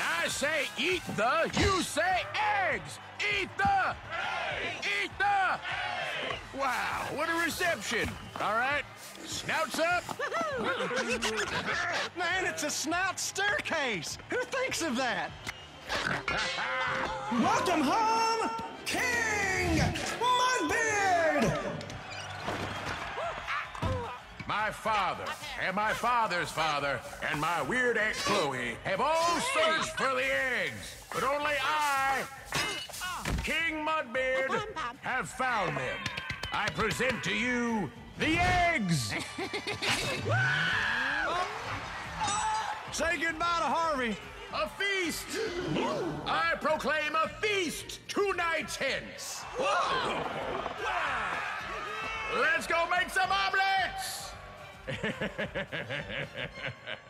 I say eat the, you say eggs. Eat the. Eggs. Eat the. Eggs. Wow, what a reception. All right, snouts up. Man, it's a snout staircase. Who thinks of that? Welcome home, King Mudbeard! My father, and my father's father, and my weird Aunt Chloe have all searched for the eggs, but only I, King Mudbeard, have found them. I present to you the eggs! Say goodbye to Harvey. A feast! I proclaim a feast 2 nights hence! Let's go make some omelets!